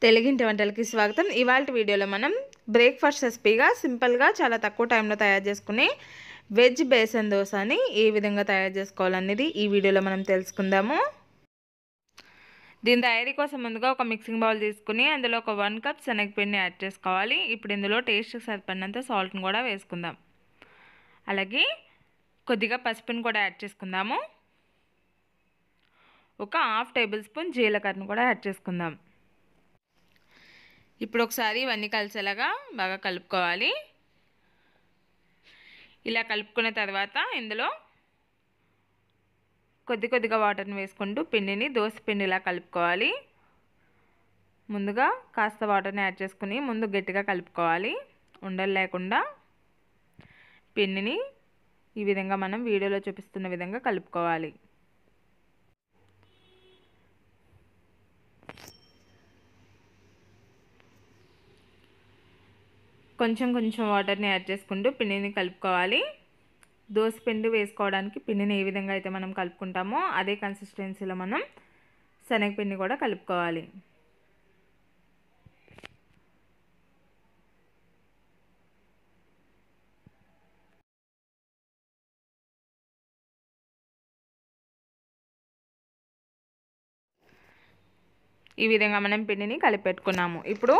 తెలుగింటి వంటలకి స్వాగతం। ఇవాల్టి వీడియోలో మనం బ్రేక్ఫాస్ట్ రెసిపీగా సింపుల్గా చాలా తక్కువ టైంలో తయారు చేసుకునే వెజ్ బేసన్ దోసని ఏ విధంగా తయారు చేసుకోవాలనేది ఈ వీడియోలో మనం తెలుసుకుందాము। దీని తయారీ కోసం ముందుగా ఒక మిక్సింగ్ బౌల్ తీసుకుని అందులో ఒక 1 కప్ శనగపిండిని యాడ్ చేసుకోవాలి। ఇప్పుడు ఇందులో టేస్ట్కి సరిపడినంత సాల్ట్ని కూడా వేసుకుందాం। అలాగే కొద్దిగా పసుపుని కూడా యాడ్ చేసుకుందాము। ఒక హాఫ్ టేబుల్ స్పూన్ జీలకర్రను కూడా యాడ్ చేసుకుందాం। ఇప్పుడు ఒకసారి ఇవన్నీ కలిసేలాగా బాగా కలుపుకోవాలి। ఇలా కలుపుకున్న తర్వాత ఇందులో కొద్దిగా వాటర్ని వేసుకుంటూ పిండిని దోస పిండిలా కలుపుకోవాలి। ముందుగా కాస్త వాటర్ని యాడ్ చేసుకుని ముందు గట్టిగా కలుపుకోవాలి। ఉండలు లేకుండా పిండిని ఈ విధంగా మనం వీడియోలో చూపిస్తున్న విధంగా కలుపుకోవాలి। కొంచెం వాటర్ని యాడ్ చేసుకుంటూ పిండిని కలుపుకోవాలి। దోస పిండి వేసుకోవడానికి పిండిని ఏ విధంగా అయితే మనం కలుపుకుంటామో అదే కన్సిస్టెన్సీలో మనం శనగపిండి కూడా కలుపుకోవాలి। ఈ విధంగా మనం పిండిని కలిపి పెట్టుకున్నాము। ఇప్పుడు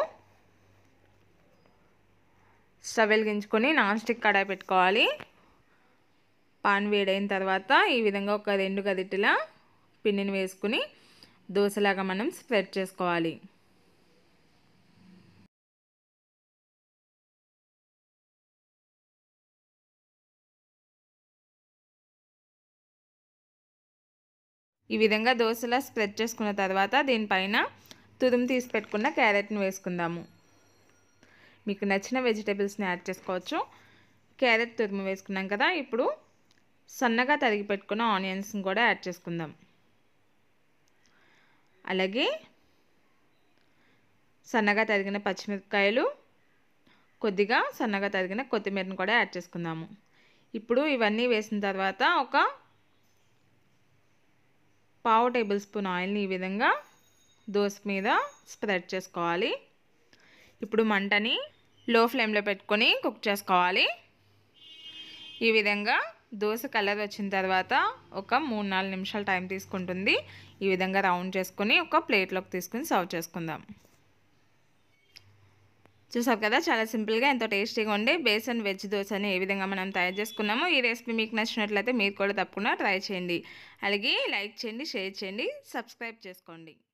స్టవ్ వెలిగించుకొని నాన్ స్టిక్ కడాయి పెట్టుకోవాలి। పాన్ వేడైన తర్వాత ఈ విధంగా ఒక 2 గరిటెల పిండిని వేసుకుని దోశలాగా మనం స్ప్రెడ్ చేసుకోవాలి। ఈ విధంగా దోశలా స్ప్రెడ్ చేసుకున్న తర్వాత దీనిపైన తురుము తీసి పెట్టుకున్న క్యారెట్ని వేసుకుందాము। మీకు నచ్చిన వెజిటేబుల్స్ని యాడ్ చేసుకోవచ్చు। క్యారెట్ తురుము వేసుకున్నాం కదా, ఇప్పుడు సన్నగా తరిగి పెట్టుకున్న ఆనియన్స్ని కూడా యాడ్ చేసుకుందాం। అలాగే సన్నగా తరిగిన పచ్చిమిరపకాయలు, కొద్దిగా సన్నగా తరిగిన కొత్తిమీరని కూడా యాడ్ చేసుకుందాము। ఇప్పుడు ఇవన్నీ వేసిన తర్వాత ఒక 1/2 టేబుల్ స్పూన్ ఆయిల్ని ఈ విధంగా దోశ మీద స్ప్రెడ్ చేసుకోవాలి। ఇప్పుడు మంటని లో ఫ్లేమ్లో పెట్టుకొని కుక్ చేసుకోవాలి। ఈ విధంగా దోశ కలర్ వచ్చిన తర్వాత ఒక 3-4 నిమిషాలు టైం తీసుకుంటుంది। ఈ విధంగా రౌండ్ చేసుకొని ఒక ప్లేట్లోకి తీసుకుని సర్వ్ చేసుకుందాం। చూసారు కదా, చాలా సింపుల్గా ఎంతో టేస్టీగా ఉండే బేసన్ వెజ్ దోశని ఏ విధంగా మనం తయారు చేసుకున్నామో। ఈ రెసిపీ మీకు నచ్చినట్లయితే మీరు కూడా తప్పకుండా ట్రై చేయండి। అలాగే లైక్ చేయండి, షేర్ చేయండి, సబ్స్క్రైబ్ చేసుకోండి।